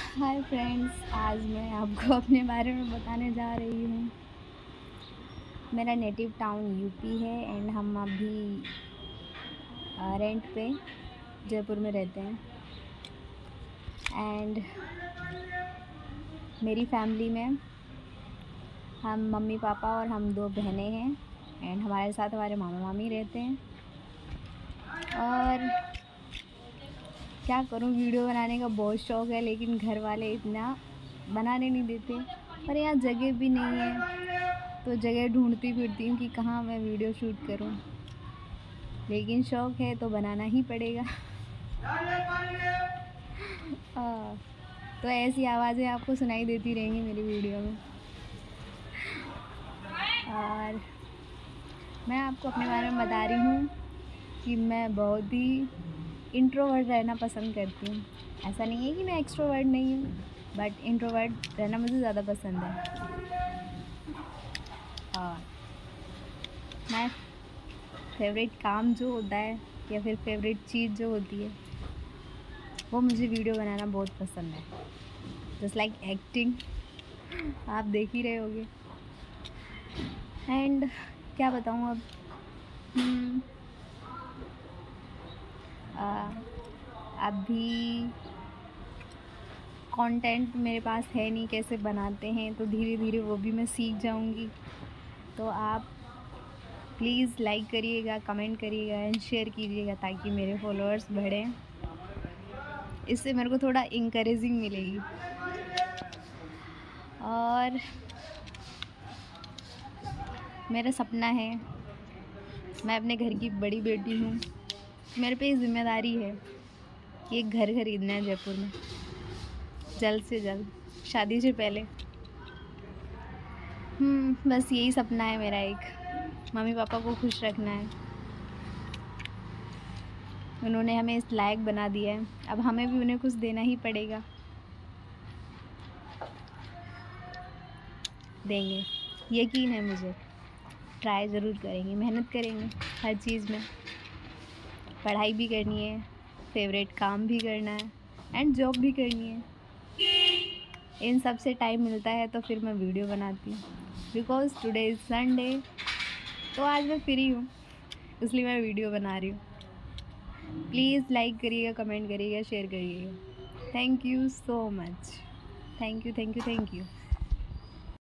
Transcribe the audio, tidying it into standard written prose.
Hi friends, आज मैं आपको अपने बारे में बताने जा रही हूँ। मेरा नेटिव टाउन यूपी है एंड हम अभी रेंट पे जयपुर में रहते हैं। एंड मेरी फैमिली में हम मम्मी पापा और हम 2 बहनें हैं एंड हमारे साथ हमारे मामा मामी रहते हैं। और क्या करूँ, वीडियो बनाने का बहुत शौक़ है लेकिन घर वाले इतना बनाने नहीं देते और यहाँ जगह भी नहीं है, तो जगह ढूंढती फिरती हूँ कि कहाँ मैं वीडियो शूट करूँ। लेकिन शौक़ है तो बनाना ही पड़ेगा। तो ऐसी आवाज़ें आपको सुनाई देती रहेंगी मेरी वीडियो में। और मैं आपको अपने बारे में बता रही हूँ कि मैं बहुत ही इंट्रोवर्ट रहना पसंद करती हूँ। ऐसा नहीं है कि मैं एक्सट्रोवर्ट नहीं हूँ, बट इंट्रोवर्ट रहना मुझे ज़्यादा पसंद है। और मैं फेवरेट काम जो होता है या फिर फेवरेट चीज़ जो होती है वो मुझे वीडियो बनाना बहुत पसंद है। जस्ट लाइक एक्टिंग, आप देख ही रहे होगे। एंड क्या बताऊँ अब, अभी कंटेंट मेरे पास है नहीं, कैसे बनाते हैं, तो धीरे धीरे वो भी मैं सीख जाऊंगी। तो आप प्लीज़ लाइक करिएगा, कमेंट करिएगा एंड शेयर कीजिएगा ताकि मेरे फॉलोअर्स बढ़ें। इससे मेरे को थोड़ा इंकरेजिंग मिलेगी। और मेरा सपना है, मैं अपने घर की बड़ी बेटी हूँ, मेरे पे ज़िम्मेदारी है कि एक घर खरीदना है जयपुर में जल्द से जल्द, शादी से पहले। बस यही सपना है मेरा, एक मम्मी पापा को खुश रखना है। उन्होंने हमें इस लायक बना दिया है, अब हमें भी उन्हें कुछ देना ही पड़ेगा। देंगे, यकीन है मुझे। ट्राई ज़रूर करेंगे, मेहनत करेंगे हर चीज़ में। पढ़ाई भी करनी है, फेवरेट काम भी करना है एंड जॉब भी करनी है। इन सब से टाइम मिलता है तो फिर मैं वीडियो बनाती हूँ, बिकॉज़ टुडे इज़ संडे। तो आज मैं फ्री हूँ, इसलिए मैं वीडियो बना रही हूँ। प्लीज़ लाइक करिएगा, कमेंट करिएगा, शेयर करिएगा। Thank you so much. Thank you.